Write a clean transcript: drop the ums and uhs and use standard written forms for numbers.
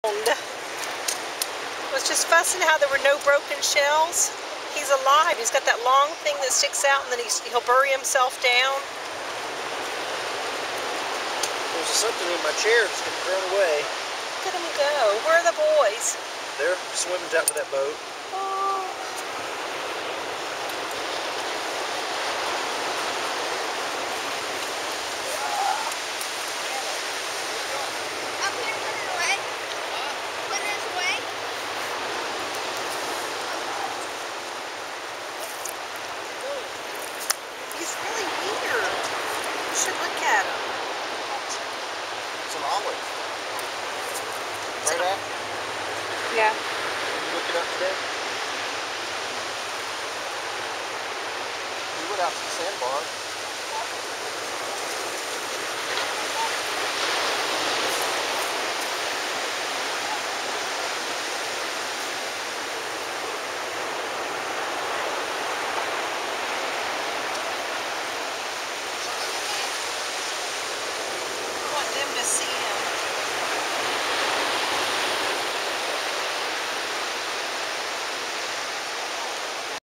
It was just fussing how there were no broken shells. He's alive. He's got that long thing that sticks out, and then he'll bury himself down. There's something in my chair that's getting thrown away. Look at him go. Where are the boys? They're swimming out to that boat. Oh. He's really weird. You should look at him. It's an olive. Right after? Yeah. Did you look it up today? We went out to the sandbar.